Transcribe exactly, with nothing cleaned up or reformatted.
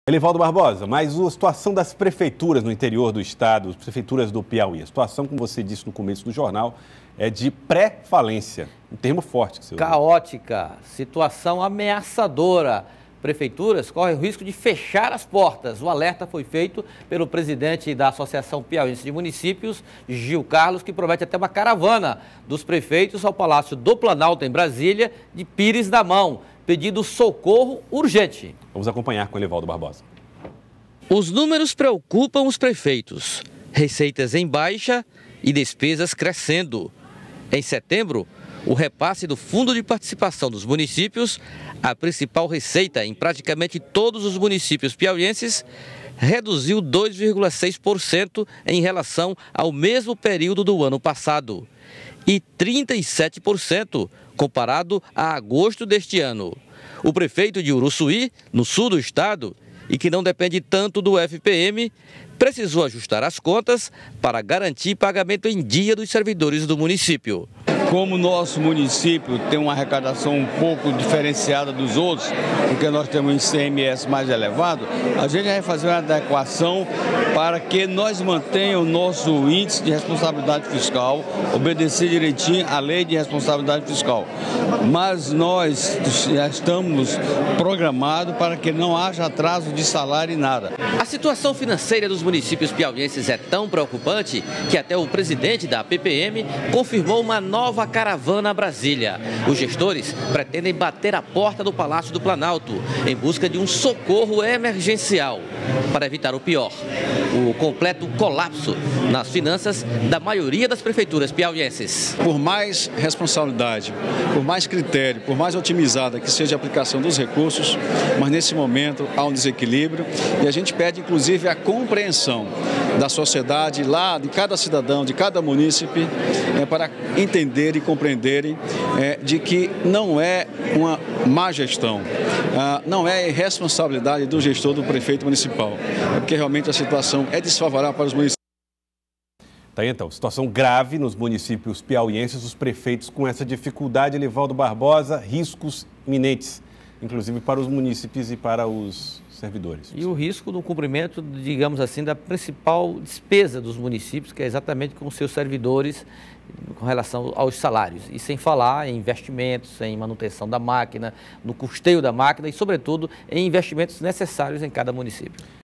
Elivaldo Barbosa, mas a situação das prefeituras no interior do estado, as prefeituras do Piauí, a situação, como você disse no começo do jornal, é de pré-falência, um termo forte que você usou. Caótica, situação ameaçadora. Prefeituras correm o risco de fechar as portas. O alerta foi feito pelo presidente da Associação Piauiense de Municípios, Gil Carlos, que promete até uma caravana dos prefeitos ao Palácio do Planalto, em Brasília, de Pires na mão, pedindo socorro urgente. Vamos acompanhar com o Elivaldo Barbosa. Os números preocupam os prefeitos. Receitas em baixa e despesas crescendo. Em setembro, o repasse do Fundo de Participação dos Municípios, a principal receita em praticamente todos os municípios piauienses, reduziu dois vírgula seis por cento em relação ao mesmo período do ano passado e trinta e sete por cento comparado a agosto deste ano. O prefeito de Uruçuí, no sul do estado, e que não depende tanto do F P M, precisou ajustar as contas para garantir pagamento em dia dos servidores do município. Como o nosso município tem uma arrecadação um pouco diferenciada dos outros, porque nós temos um I C M S mais elevado, a gente vai fazer uma adequação para que nós mantenhamos o nosso índice de responsabilidade fiscal, obedecer direitinho à lei de responsabilidade fiscal. Mas nós já estamos programados para que não haja atraso de salário e nada. A situação financeira dos municípios piauienses é tão preocupante que até o presidente da P P M confirmou uma nova caravana a Brasília. Os gestores pretendem bater a porta do Palácio do Planalto em busca de um socorro emergencial para evitar o pior, o completo colapso nas finanças da maioria das prefeituras piauienses. Por mais responsabilidade, por mais critério, por mais otimizada que seja a aplicação dos recursos, mas nesse momento há um desequilíbrio e a gente pede inclusive a compreensão da sociedade lá, de cada cidadão, de cada munícipe, é, para entender e compreenderem é, de que não é uma má gestão, ah, não é irresponsabilidade do gestor, do prefeito municipal, porque realmente a situação é desfavorável para os municípios. Tá aí, então, situação grave nos municípios piauienses, os prefeitos com essa dificuldade. Elivaldo Barbosa, riscos iminentes, inclusive para os munícipes e para os servidores. E o risco do cumprimento, digamos assim, da principal despesa dos municípios, que é exatamente com os seus servidores com relação aos salários. E sem falar em investimentos, em manutenção da máquina, no custeio da máquina e, sobretudo, em investimentos necessários em cada município.